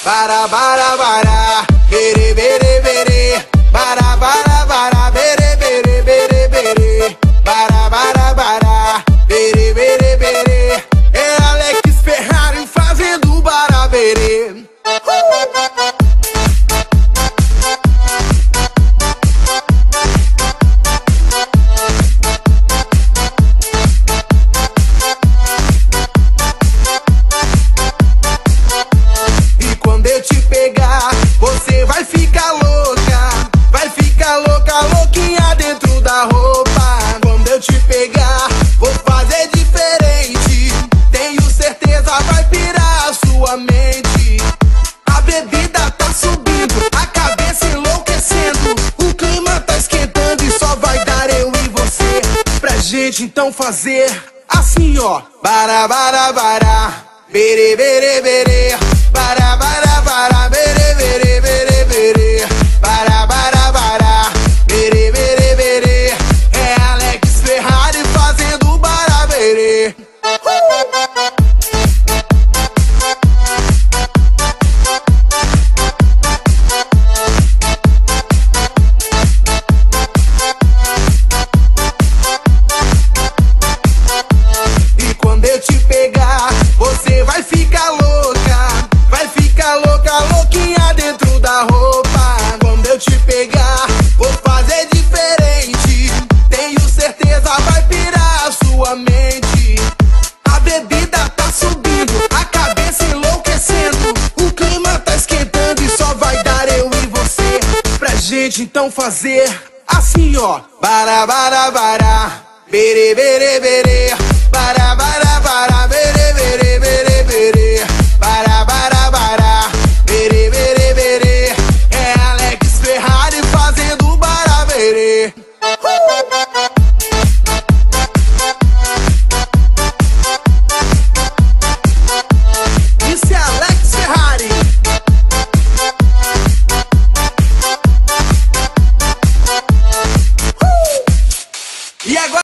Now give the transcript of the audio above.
bara bara bara, bere bere bere, bara bara bara, bere bere bere bere, bara bara bara, bere bere bere. É Alex Ferrari fazendo baraberê. E quando eu te pegar, você vai ficar louca, louquinha dentro da roupa. Quando eu te pegar, vou fazer diferente. Tenho certeza vai pirar a sua mente. A bebida tá subindo, a cabeça enlouquecendo. O clima tá esquentando e só vai dar eu e você. Pra gente então fazer assim, ó. Bara bara bara, bere bere bere, bara bara bara, bere bere bere bere, bara bara bara, bere bere bere. É Alex Ferrari fazendo baraberê. E quando eu te pegar, você vai ficar louca, louquinha dentro da roupa. Quando eu te pegar, vou fazer diferente. Tenho certeza vai pirar a sua mente. A bebida tá subindo, a cabeça enlouquecendo. O clima tá esquentando e só vai dar eu e você. Pra gente então fazer assim, ó. Bara bara bara, bere bere bere, bara bara bara, bere bere bere bere, bara bara bara, bere bere bere. É Alex Ferrari fazendo baraberê.